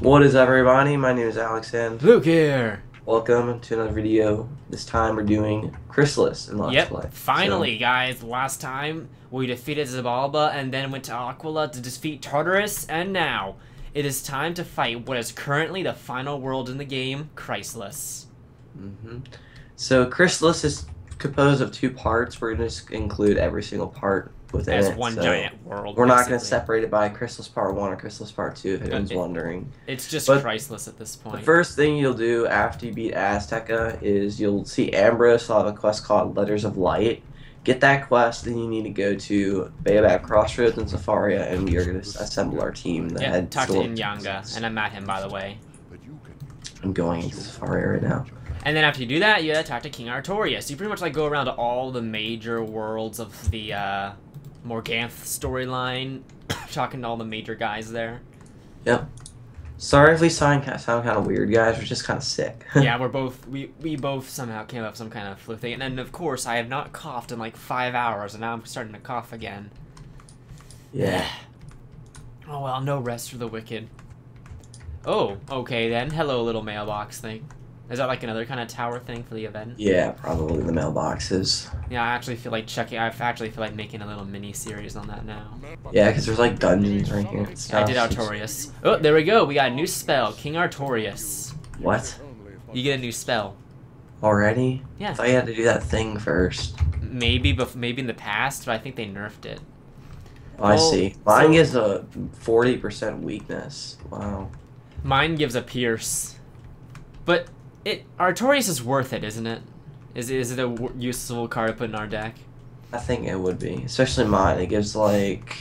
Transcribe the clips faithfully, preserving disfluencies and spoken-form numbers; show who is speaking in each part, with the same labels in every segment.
Speaker 1: What is up, everybody? My name is Alex and
Speaker 2: Luke here.
Speaker 1: welcome to another video. This time we're doing KHRYSALIS in Let's
Speaker 2: Yep,
Speaker 1: Play.
Speaker 2: finally,
Speaker 1: So,
Speaker 2: guys. Last time we defeated Zabalba and then went to Aquila to defeat Tartarus, and now it is time to fight what is currently the final world in the game, KHRYSALIS.
Speaker 1: mm-hmm. so KHRYSALIS is composed of two parts. We're going to include every single part within
Speaker 2: As
Speaker 1: it.
Speaker 2: one
Speaker 1: so
Speaker 2: giant world.
Speaker 1: We're not going to
Speaker 2: basically.
Speaker 1: separate it by KHRYSALIS Part one or KHRYSALIS Part two, if anyone's
Speaker 2: it,
Speaker 1: wondering.
Speaker 2: It's just
Speaker 1: But
Speaker 2: KHRYSALIS at this point.
Speaker 1: The first thing you'll do after you beat Azteca is you'll see Ambrose. I'll have a quest called Letters of Light. Get that quest, then you need to go to Baobab Crossroads and Safaria, and we are going to assemble our team. The
Speaker 2: Yeah,
Speaker 1: head
Speaker 2: talk to
Speaker 1: sword-
Speaker 2: Inyanga, and I'm at him, by the way.
Speaker 1: I'm going into Safaria right now.
Speaker 2: And then after you do that, you gotta talk to King Artorias. You pretty much like go around to all the major worlds of the uh, Morganthe storyline, talking to all the major guys there.
Speaker 1: Yep. Sorry if we sound, sound kind of weird, guys. We're just kind of sick.
Speaker 2: Yeah, we're both we we both somehow came up with some kind of flu thing, and then of course I have not coughed in like five hours, and now I'm starting to cough again.
Speaker 1: Yeah.
Speaker 2: Oh well, no rest for the wicked. Oh, okay then. Hello, little mailbox thing. Is that like another kind of tower thing for the event?
Speaker 1: Yeah, probably the mailboxes.
Speaker 2: Yeah, I actually feel like checking. I actually feel like making a little mini series on that now.
Speaker 1: Yeah, because there's like dungeons right here. and
Speaker 2: I did
Speaker 1: stuff.
Speaker 2: Artorias. Oh, there we go. We got a new spell, King Artorias.
Speaker 1: What?
Speaker 2: You get a new spell.
Speaker 1: Already?
Speaker 2: Yeah.
Speaker 1: I thought you had to do that thing first.
Speaker 2: Maybe, bef maybe in the past, but I think they nerfed it.
Speaker 1: Oh, I
Speaker 2: Well,
Speaker 1: see. Mine
Speaker 2: so-
Speaker 1: gives a forty percent weakness. Wow.
Speaker 2: Mine gives a pierce, but it Artorias is worth it, isn't it? Is is it a w useful card to put in our deck?
Speaker 1: I think it would be. Especially mine. It gives like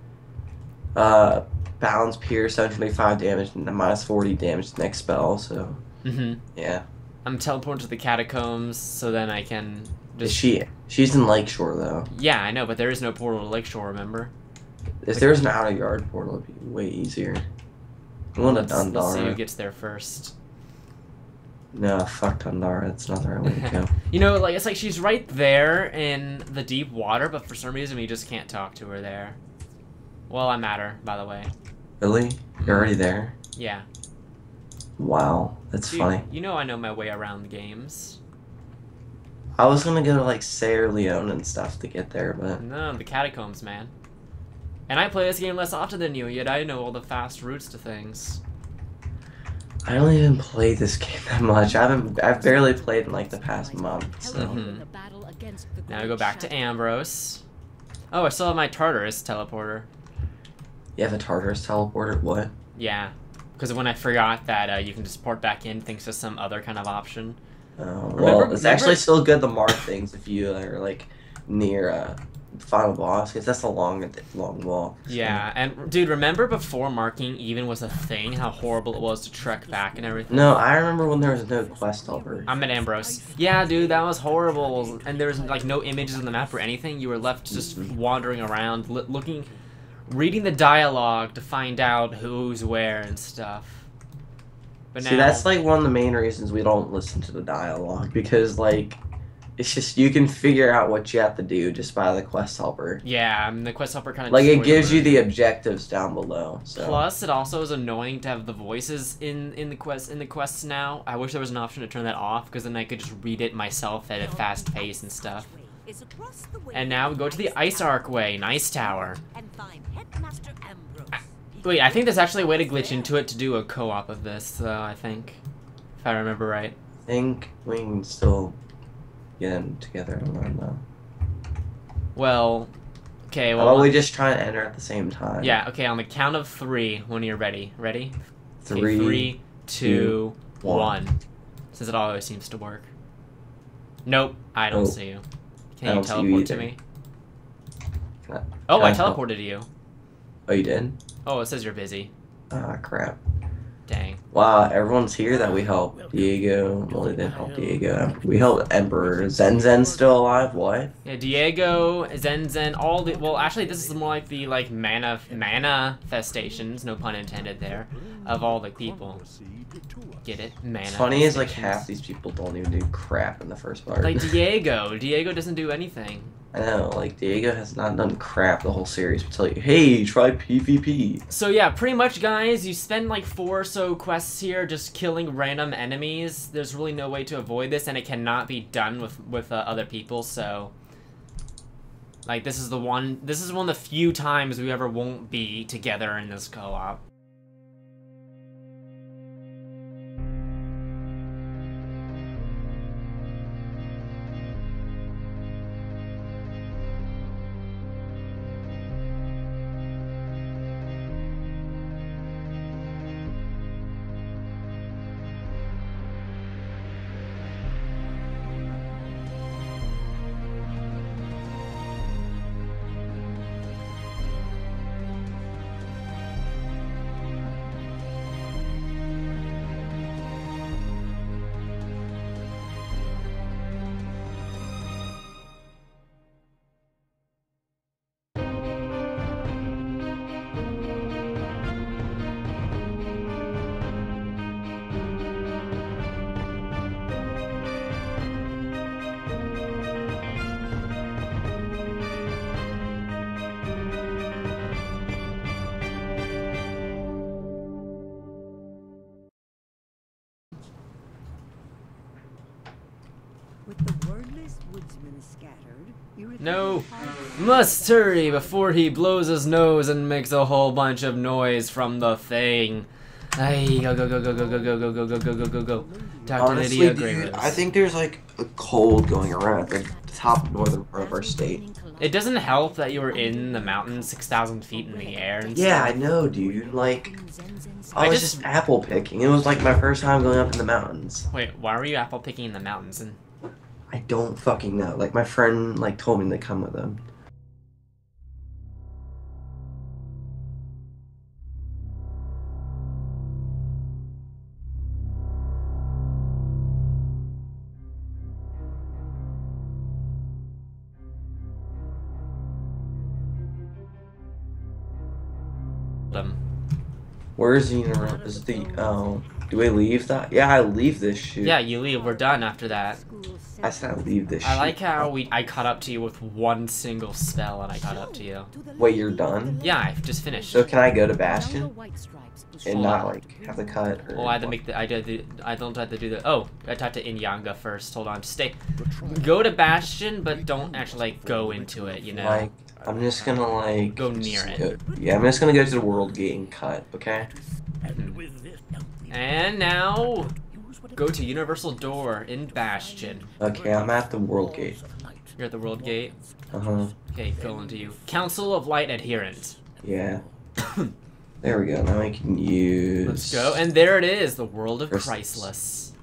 Speaker 1: uh balance pierce, seven twenty-five damage, and minus forty damage next spell, so
Speaker 2: Mm-hmm.
Speaker 1: yeah.
Speaker 2: I'm teleporting to the catacombs, so then I can
Speaker 1: Is
Speaker 2: just.
Speaker 1: she she's in Lakeshore though.
Speaker 2: Yeah, I know, but there is no portal to Lakeshore. Remember?
Speaker 1: If there was an out of yard portal, it'd be way easier. I want a
Speaker 2: Let's, let's see who
Speaker 1: Dundara.
Speaker 2: gets there first.
Speaker 1: No, fuck Dundara. That's not the right way to go.
Speaker 2: You know, like it's like she's right there in the deep water, but for some reason we just can't talk to her there. Well, I'm at her, by the way.
Speaker 1: Really? You're already there?
Speaker 2: Yeah.
Speaker 1: Wow, that's
Speaker 2: Dude,
Speaker 1: funny.
Speaker 2: You know I know my way around the games.
Speaker 1: I was gonna go to like Sierra Leone and stuff to get there, but
Speaker 2: No, the catacombs, man. And I play this game less often than you, yet I know all the fast routes to things.
Speaker 1: I don't even play this game that much. I haven't. I've barely played in like the past month. So
Speaker 2: Mhm. Now we go back to Ambrose. Oh, I still have my Tartarus teleporter.
Speaker 1: you have a Tartarus teleporter. What?
Speaker 2: Yeah. Because when I forgot that uh, you can just port back in, thanks to some other kind of option.
Speaker 1: Uh, well,
Speaker 2: Remember-
Speaker 1: it's
Speaker 2: remember-
Speaker 1: actually still good to mark things if you are like near uh, the final boss, because that's a long, long walk. so-
Speaker 2: Yeah, and dude, remember before marking even was a thing, how horrible it was to trek back and everything?
Speaker 1: No, I remember when there was no quest helper.
Speaker 2: I'm at Ambrose. Yeah, dude, that was horrible. And there was like no images on the map or anything. You were left just wandering around, li- looking, reading the dialogue to find out who's where and stuff. But
Speaker 1: See,
Speaker 2: now,
Speaker 1: that's like one of the main reasons we don't listen to the dialogue, because like it's just you can figure out what you have to do just by the quest helper.
Speaker 2: yeah, I mean, the quest helper kind of
Speaker 1: Like it gives you the objectives down below. So
Speaker 2: Plus, it also is annoying to have the voices in in the quest in the quests now. I wish there was an option to turn that off, because then I could just read it myself at a fast pace and stuff. And now we go to the Ice Archway, nice tower. Wait, I think there's actually a way to glitch into it to do a co-op of this, though, I think. If I remember right.
Speaker 1: I think we can still get them together. I don't know.
Speaker 2: Well, okay,
Speaker 1: How
Speaker 2: well...
Speaker 1: about we just try and enter at the same time?
Speaker 2: Yeah, okay, on the count of three, when you're ready. Ready? Okay,
Speaker 1: Three,
Speaker 2: three, two,
Speaker 1: two, one.
Speaker 2: one. Since it always seems to work. Nope, I don't
Speaker 1: Nope.
Speaker 2: see you.
Speaker 1: I
Speaker 2: Can you
Speaker 1: don't see you
Speaker 2: teleport to
Speaker 1: either.
Speaker 2: me?
Speaker 1: Can I-
Speaker 2: Oh,
Speaker 1: can
Speaker 2: I
Speaker 1: I tel-
Speaker 2: teleported to you.
Speaker 1: Oh, you did?
Speaker 2: Oh, it says you're busy.
Speaker 1: Ah, crap.
Speaker 2: Dang.
Speaker 1: Wow, everyone's here that we helped. Diego, well, we didn't help Diego. We helped Emperor. Zen Zen's still alive? What?
Speaker 2: Yeah, Diego, Zen Zen, all the... Well, actually, this is more like the, like, mana, mana festations, no pun intended there. of all the people. Get it? Mana.
Speaker 1: What's funny is like half these people don't even do crap in the first part.
Speaker 2: Like Diego. Diego doesn't do anything.
Speaker 1: I know, like Diego has not done crap the whole series. But tell you, hey, try PvP.
Speaker 2: So yeah, pretty much, guys, you spend like four or so quests here just killing random enemies. There's really no way to avoid this, and it cannot be done with with uh, other people. So, like, this is the one. This is one of the few times we ever won't be together in this co-op.
Speaker 3: With the wordless woodsman scattered, you
Speaker 2: No! Must hurry before he blows his nose and makes a whole bunch of noise from the thing. Ay, go go go go go go go go go go go go go go. Doctor
Speaker 1: Honestly,
Speaker 2: Lydia
Speaker 1: dude,
Speaker 2: Graves.
Speaker 1: I think there's like a cold going around at the top northern part of our state.
Speaker 2: It doesn't help that you were in the mountains six thousand feet in the air and
Speaker 1: Yeah, I
Speaker 2: stuff.
Speaker 1: know, dude. Like, I
Speaker 2: I
Speaker 1: was
Speaker 2: just-
Speaker 1: just apple picking. It was like my first time going up in the mountains.
Speaker 2: Wait, why were you apple picking in the mountains? And
Speaker 1: I don't fucking know. Like, my friend like told me to come with him.
Speaker 2: them.
Speaker 1: Where's the universe? Is the oh? Do I leave that? Yeah, I leave this shit.
Speaker 2: Yeah, you leave. We're done after that.
Speaker 1: I said I leave this.
Speaker 2: I
Speaker 1: shit.
Speaker 2: like how we I caught up to you with one single spell, and I caught up to you.
Speaker 1: Wait, you're done?
Speaker 2: Yeah, I've just finished.
Speaker 1: So can I go to Bastion and
Speaker 2: Hold
Speaker 1: not
Speaker 2: on.
Speaker 1: like have the cut? Or
Speaker 2: Well, I had to make the. I did. The, I don't have to do the. Oh, I talked to Inyanga first. Hold on. Stay. Go to Bastion, but don't actually like go into it. You know.
Speaker 1: Like, I'm just gonna like
Speaker 2: Go near
Speaker 1: just
Speaker 2: it.
Speaker 1: Go, yeah, I'm just gonna go to the world gate and cut. Okay.
Speaker 2: And now, go to Universal Door in Bastion.
Speaker 1: Okay, I'm at the world gate.
Speaker 2: You're at the World Gate.
Speaker 1: Uh huh.
Speaker 2: Okay, go into you. Council of Light Adherent.
Speaker 1: Yeah. There we go. Now I can use.
Speaker 2: Let's go. And there it is, the world of
Speaker 1: First-
Speaker 2: Chrysalis.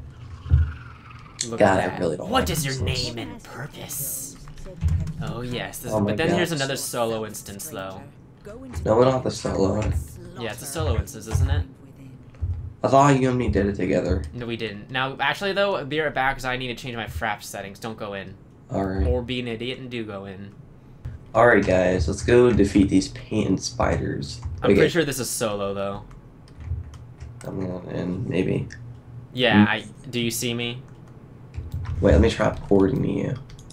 Speaker 2: Look
Speaker 1: God,
Speaker 2: at
Speaker 1: I
Speaker 2: that.
Speaker 1: really don't
Speaker 2: What
Speaker 1: like
Speaker 2: is your
Speaker 1: Chrysalis.
Speaker 2: name and purpose? Oh yes, this,
Speaker 1: Oh my
Speaker 2: but then
Speaker 1: God.
Speaker 2: here's another solo instance though.
Speaker 1: No, we don't have the solo.
Speaker 2: Yeah, it's a solo instance, isn't it?
Speaker 1: I thought you and me did it together.
Speaker 2: No, we didn't. Now, actually though, be right back because I need to change my fraps settings. Don't go in.
Speaker 1: Alright.
Speaker 2: Or be an idiot and do go in.
Speaker 1: Alright, guys, let's go defeat these painted spiders.
Speaker 2: I'm
Speaker 1: Okay,
Speaker 2: pretty sure this is solo though.
Speaker 1: I'm going in, maybe.
Speaker 2: Yeah,
Speaker 1: Hmm.
Speaker 2: I. Do you see me?
Speaker 1: Wait, let me try porting you.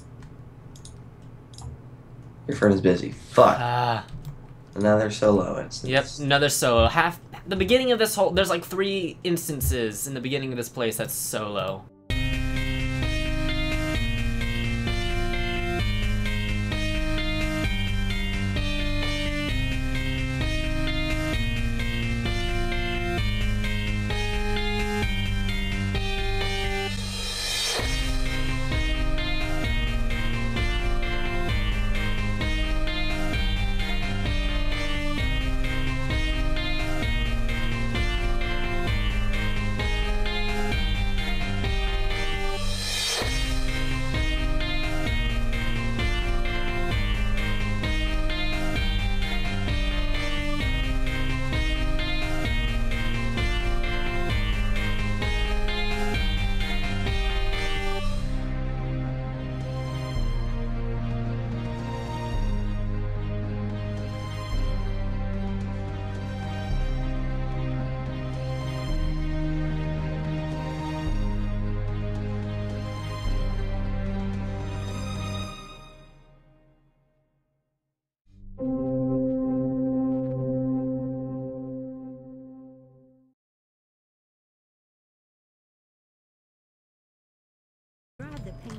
Speaker 1: Your friend is busy. Fuck.
Speaker 2: Ah.
Speaker 1: Another solo instance.
Speaker 2: Yep, another solo. Half the beginning of this whole there's like three instances in the beginning of this place that's solo.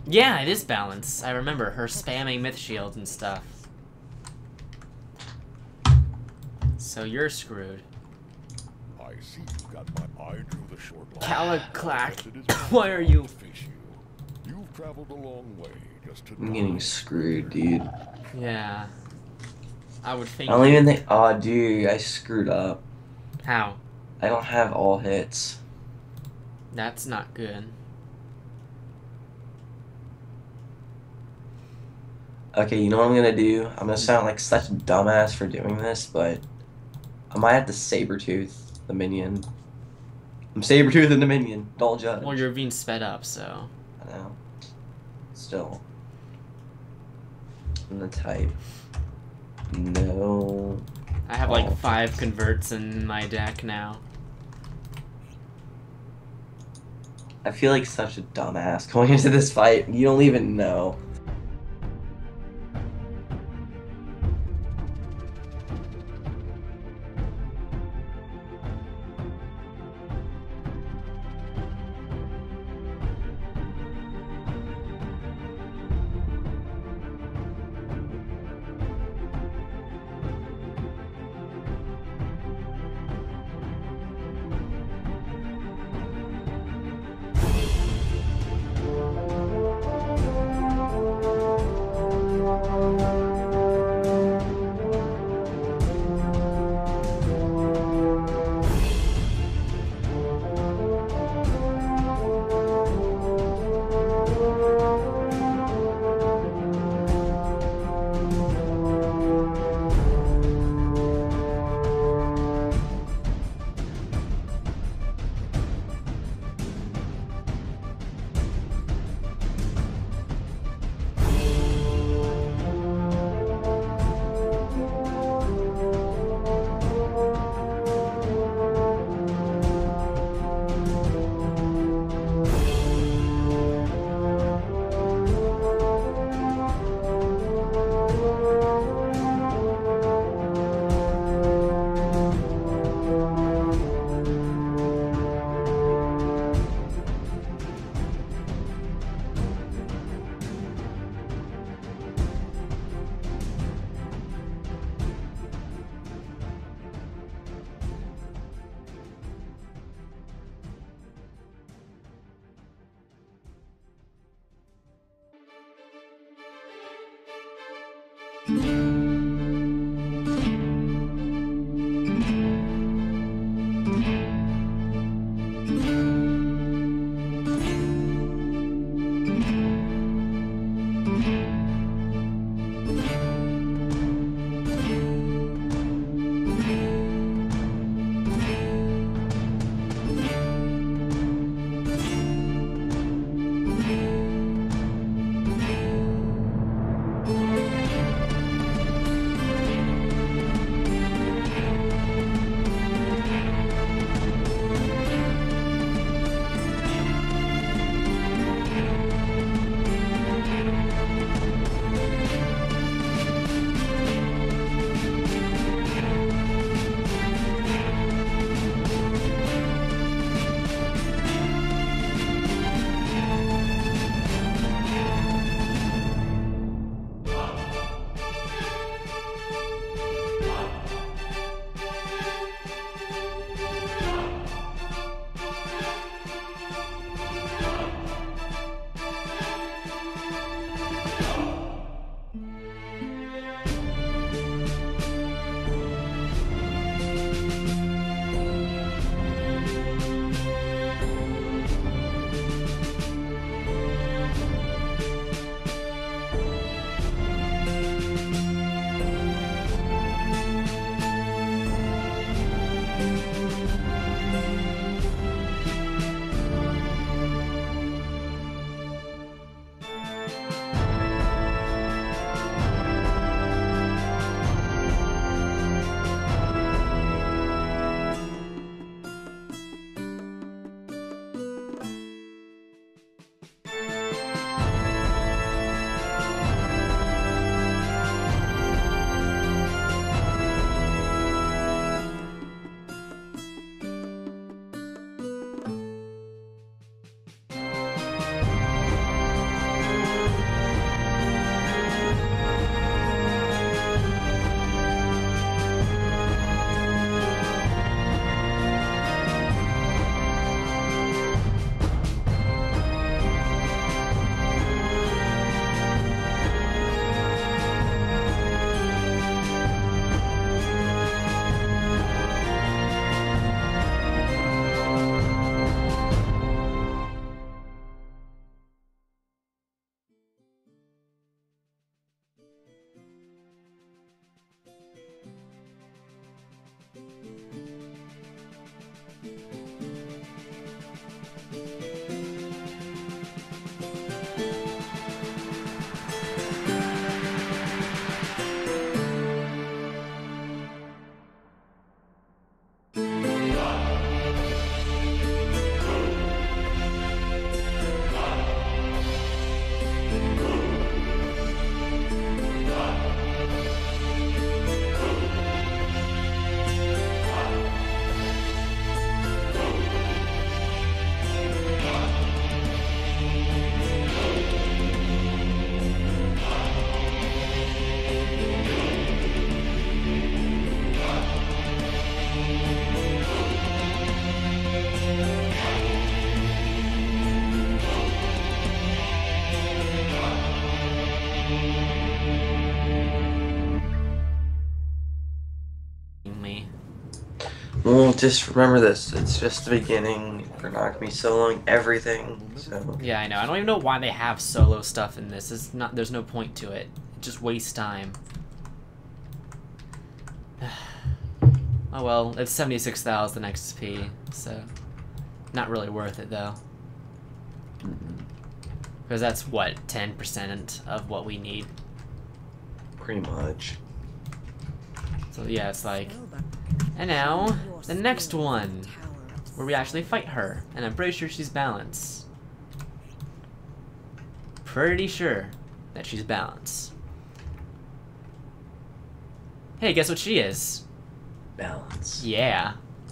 Speaker 2: Yeah, it is balance. I remember her spamming myth shields and stuff. So you're screwed.
Speaker 4: I see you got my eye drew the short line.
Speaker 2: Caliclack,
Speaker 4: Yes, it is
Speaker 2: why are you?
Speaker 4: to fish you. You've traveled a long way just to
Speaker 1: I'm getting
Speaker 4: die.
Speaker 1: screwed, dude.
Speaker 2: Yeah. I would think.
Speaker 1: I don't even think. Oh, dude, I screwed up.
Speaker 2: How?
Speaker 1: I don't have all hits.
Speaker 2: That's not good.
Speaker 1: Okay, you know what I'm gonna do? I'm gonna sound like such a dumbass for doing this, but I might have to Sabretooth the minion. I'm Sabretoothing the minion. Don't judge.
Speaker 2: Well, you're being sped up, so.
Speaker 1: I know. Still. I'm gonna type. No.
Speaker 2: I have like
Speaker 1: Oh.
Speaker 2: five converts in my deck now.
Speaker 1: I feel like such a dumbass going into this fight. You don't even know. Well, just remember this. It's just the beginning. We're not gonna be soloing everything, so.
Speaker 2: Yeah, I know. I don't even know why they have solo stuff in this. It's not. There's no point to it. It just wastes time. Oh well, it's seventy-six thousand X P, so not really worth it though. Because that's what, ten percent of what we need.
Speaker 1: Pretty much.
Speaker 2: So yeah, it's like, and now the next one, where we actually fight her, and I'm pretty sure she's balanced. Pretty sure that she's balanced. Hey, guess what she is?
Speaker 1: Balance.
Speaker 2: Yeah.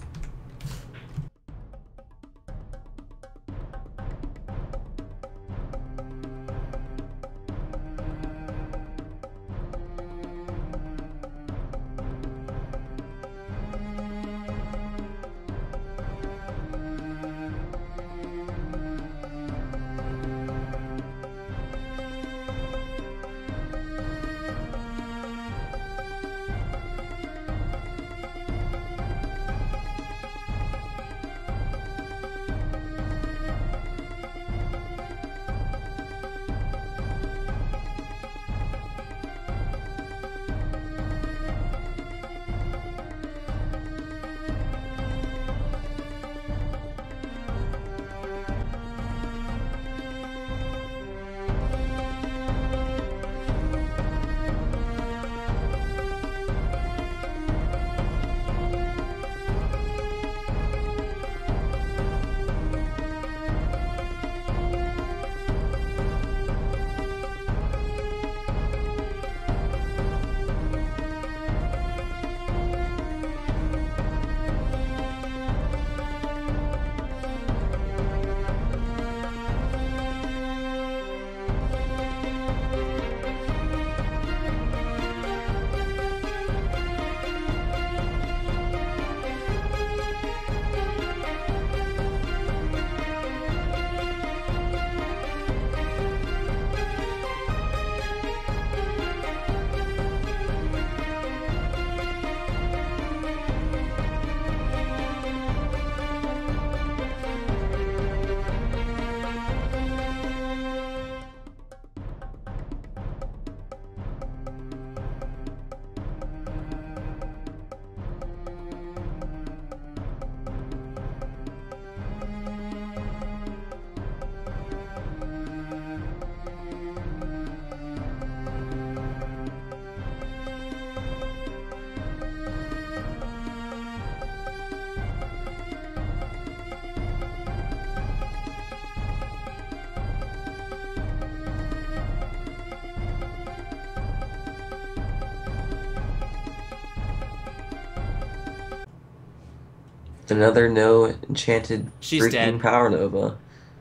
Speaker 1: Another no enchanted
Speaker 2: She's
Speaker 1: freaking
Speaker 2: dead.
Speaker 1: power nova.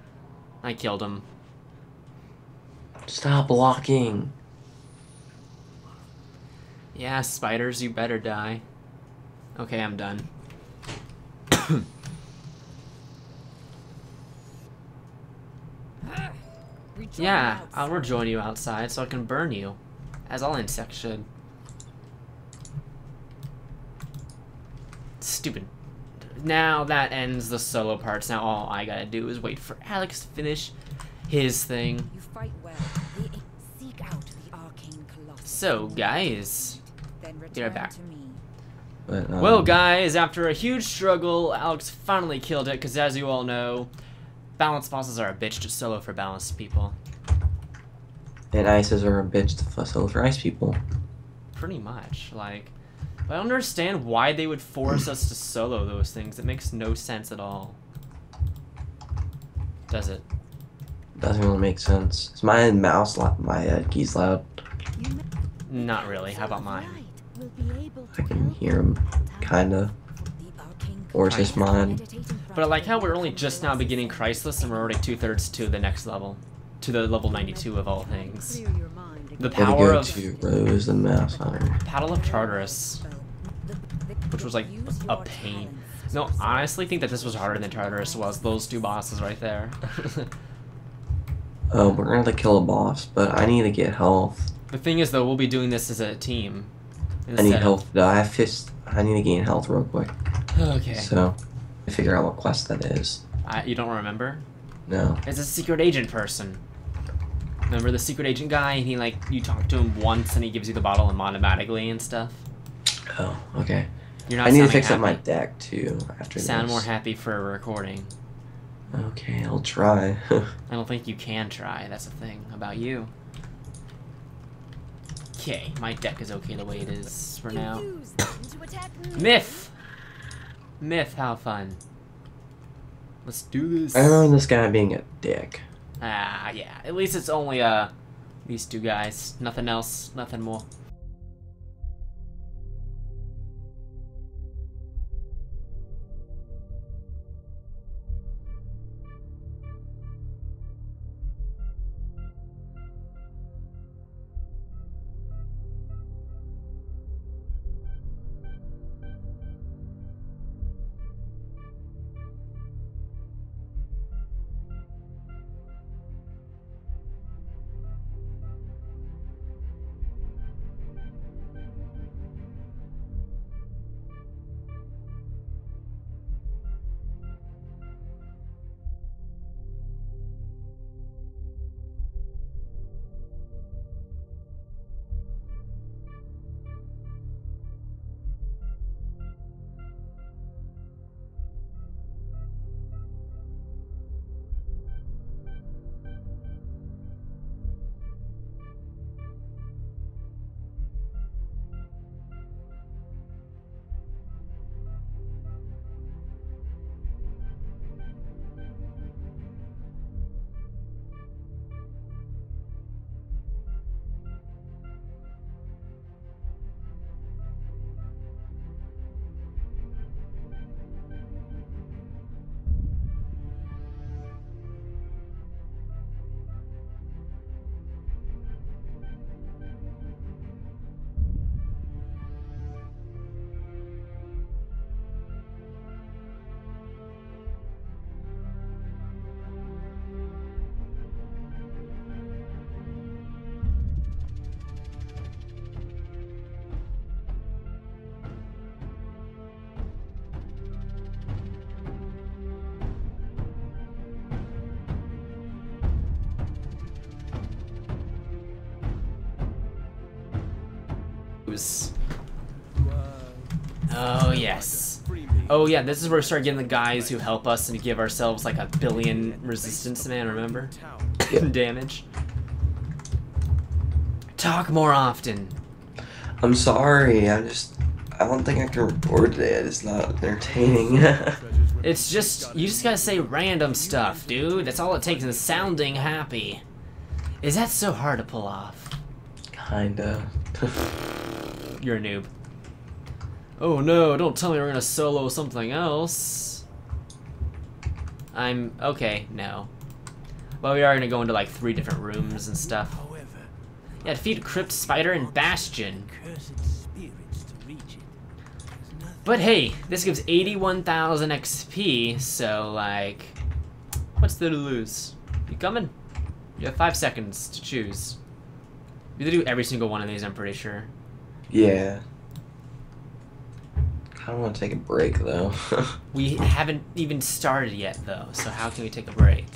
Speaker 2: I killed him.
Speaker 1: Stop blocking.
Speaker 2: Yeah, spiders, you better die. Okay, I'm done. Yeah, I'll rejoin you outside so I can burn you. As all insects should. Stupid. Now that ends the solo parts. Now all I gotta do is wait for Alex to finish his thing.
Speaker 3: You fight well. Seek out the arcane colossus.
Speaker 2: So, guys,
Speaker 3: Then
Speaker 2: be right
Speaker 3: return
Speaker 2: back.
Speaker 3: to me.
Speaker 1: But, um,
Speaker 2: Well, guys, after a huge struggle, Alex finally killed it, because as you all know, balanced bosses are a bitch to solo for balanced people.
Speaker 1: And ices are a bitch to fussle for ice people.
Speaker 2: Pretty much. Like, I don't understand why they would force us to solo those things. It makes no sense at all. Does it?
Speaker 1: Doesn't really make sense. Is my mouse loud? My uh, keys loud?
Speaker 2: Not really. How about mine?
Speaker 1: I can hear them, kinda. Or it's just mine.
Speaker 2: But I like how we're only just now beginning Chrysalis and we're already two-thirds to the next level. To the level ninety-two of all things. The
Speaker 1: Gotta
Speaker 2: power
Speaker 1: go
Speaker 2: of...
Speaker 1: to Rose the Mouse Hunter.
Speaker 2: Paddle of Tartarus. Which was like a pain. No, I honestly think that this was harder than Tartarus was. Those two bosses right there.
Speaker 1: Oh, we're gonna have to kill a boss, but I need to get health.
Speaker 2: The thing is, though, we'll be doing this as a team.
Speaker 1: I need health. I have fist. I need to gain health real quick.
Speaker 2: Okay.
Speaker 1: So, I figure out what quest that is.
Speaker 2: I, you don't remember?
Speaker 1: No.
Speaker 2: It's a secret agent person. Remember the secret agent guy? And he like you talk to him once and he gives you the bottle automatically and stuff.
Speaker 1: Oh, okay.
Speaker 2: You're not.
Speaker 1: I need to
Speaker 2: sounding
Speaker 1: fix
Speaker 2: happy.
Speaker 1: up my deck too after
Speaker 2: Sound
Speaker 1: this.
Speaker 2: more happy for a recording.
Speaker 1: Okay, I'll try.
Speaker 2: I don't think you can try. That's the thing about you. Okay, my deck is okay the way it is for now. Myth. Myth, how fun. Let's do this.
Speaker 1: I remember this guy being a dick.
Speaker 2: Ah, yeah. At least it's only uh these two guys. Nothing else. Nothing more. Oh, yes. Oh, yeah, this is where we start getting the guys who help us and give ourselves like a billion resistance, man, remember? Damage. Talk more often.
Speaker 1: I'm sorry, I just... I don't think I can record today, it's not entertaining.
Speaker 2: It's just, you just gotta say random stuff, dude. That's all it takes is sounding happy. Is that so hard to pull off?
Speaker 1: Kinda.
Speaker 2: You're a noob. Oh no, don't tell me we're gonna solo something else. I'm, okay, no. Well, we are gonna go into like three different rooms and stuff. Yeah, defeat Crypt, Spider, and Bastion. But hey, this gives eighty-one thousand X P, so like, what's there to lose? You coming? You have five seconds to choose. You have to do every single one of these, I'm pretty sure.
Speaker 1: Yeah. I don't want to take a break though.
Speaker 2: We haven't even started yet though, so how can we take a break?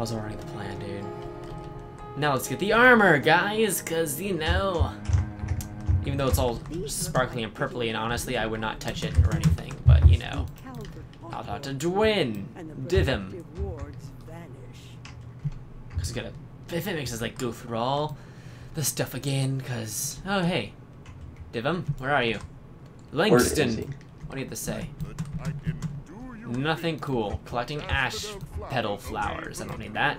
Speaker 2: was already the plan, dude. Now let's get the armor, guys, because, you know, even though it's all sparkly and purpley, and honestly, I would not touch it or anything, but, you know, I'll talk to Dwin, Divim. Because we gotta, if it makes us, like, go through all the stuff again, because, oh, hey, Divim, where are you? Langston, what do you have to say? Nothing cool. Collecting ash petal flowers. I don't need that.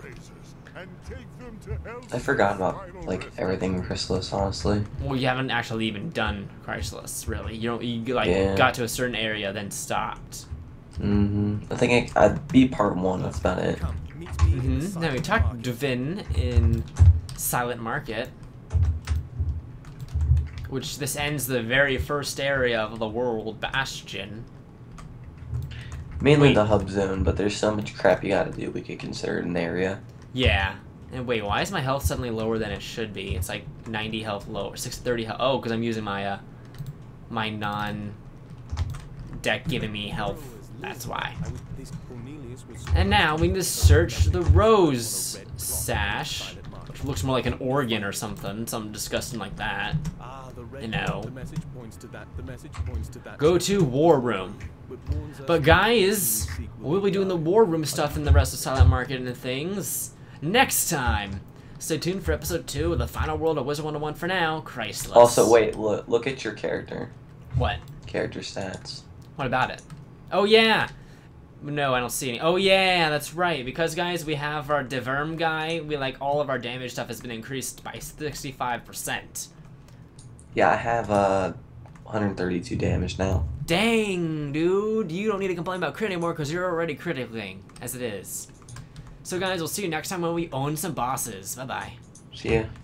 Speaker 1: I forgot about like everything Chrysalis, honestly.
Speaker 2: Well, you haven't actually even done Chrysalis, really. You don't. You like
Speaker 1: Yeah.
Speaker 2: got to a certain area, then stopped.
Speaker 1: Mm-hmm. I think I, I beat part one. That's about it.
Speaker 2: Mm-hmm. Now we talked to Dvin in Silent Market, which this ends the very first area of the world, Bastion.
Speaker 1: Mainly
Speaker 2: Wait.
Speaker 1: the hub zone, but there's so much crap you gotta do. We could consider it an area.
Speaker 2: Yeah. And wait, why is my health suddenly lower than it should be? It's like ninety health lower, six thirty health. Oh, because I'm using my uh, my non-deck giving me health. That's why. And now we need to search the rose sash, which looks more like an organ or something, something disgusting like that. You know. Go to war room. But guys, we'll be doing the war room stuff in the rest of Silent Market and things next time. Stay tuned for episode two of the final world of Wizard one oh one. For now, Chrysalis.
Speaker 1: Also, wait, look, look at your character.
Speaker 2: What?
Speaker 1: Character stats.
Speaker 2: What about it? Oh yeah. No, I don't see any. Oh yeah, that's right. Because guys, we have our Diverm guy. We like all of our damage stuff has been increased by sixty-five percent.
Speaker 1: Yeah, I have uh one hundred thirty-two damage now.
Speaker 2: Dang, dude. You don't need to complain about crit anymore because you're already critically as it is. So guys, we'll see you next time when we own some bosses. Bye-bye.
Speaker 1: See ya.